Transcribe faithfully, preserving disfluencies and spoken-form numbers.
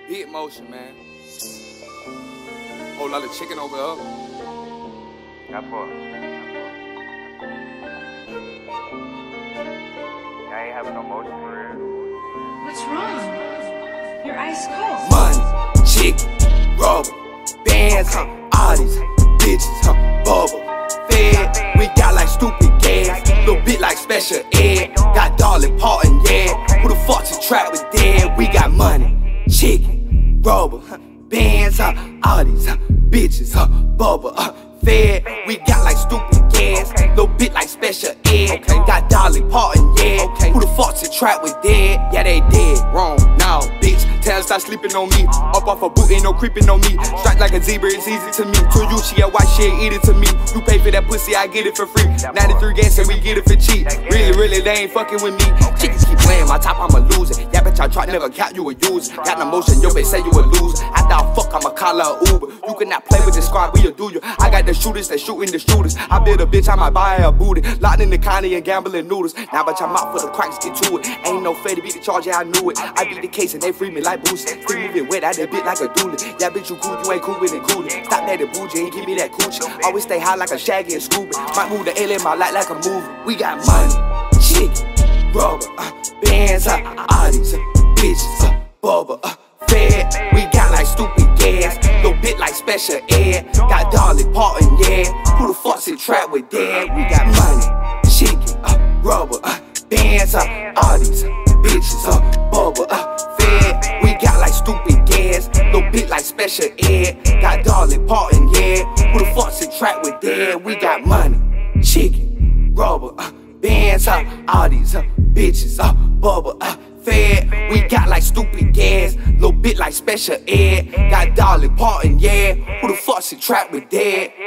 Big motion, man. Whole lot of chicken over there. That part. I ain't having no motion for real. What's wrong? You're ice cold. Money, chicken, rubber, bands, huh? All these bitches, huh? Bubble, fed. We got like stupid gas, little bit like special ed. Got Dolly Parton, yeah. Who the fuck to trap with dead? We got money, chicken, rubber, bands, huh? All these huh? bitches, huh? Bubble, uh, fed. We got like stupid gas, little bit like special ed. Got Dolly Parton, yeah. Who the fuck to trap with dead? Yeah, they dead. Wrong, now, bitch. Tell her stop sleeping on me. Up off a boot, ain't no creeping on me. Strike like a zebra, it's easy to me. To you, she a white shit, eat it to me. You pay for that pussy, I get it for free. ninety-three gas and we get it for cheap. Really, really, they ain't fucking with me. Chickens keep playing my top, I'm a loser. Yeah, bitch, I try never count, you a user. Got no motion, yo, bitch, say you a loser. After I fuck, I'ma call her Uber. You cannot play with this squad, we'll do you. I got the shooters that shooting the shooters. I build a bitch, I might buy her a booty. Locked in the county and gambling noodles. Now, bitch, I'm out for the cracks, get to it. Ain't no fed to beat the charge, yeah, I knew it. I beat the case and they free me like boost. Free me get wet, I that bit like a dooley. Yeah, bitch, you cool, you ain't cool with it, cool. Stop that bougie, ain't give me that coochie. Always stay high like a Shaggy and Scooby. Might move the L in my light like a movie. We got money, chicken, rubber, uh, bands, uh, all these uh, bitches, uh, bubble, uh, fed. We got like stupid gas, little bit like special ed. Got Dolly Parton, yeah. Who the fuck to trap with dead? We got money, chicken, uh, rubber, uh, bands, uh, all these uh, bitches, uh, bubble, uh, fed. We got like stupid gas, little bit like special ed. Got Dolly Parton, yeah. Who the fuck to trap with dead? We got money, chicken, rubber, uh, bands, uh, all these uh, bitches, uh, bubble, uh, fed. We got like stupid gas, little bit like special ed. Got Dolly Parton, yeah. Who the fuck to trap with dead?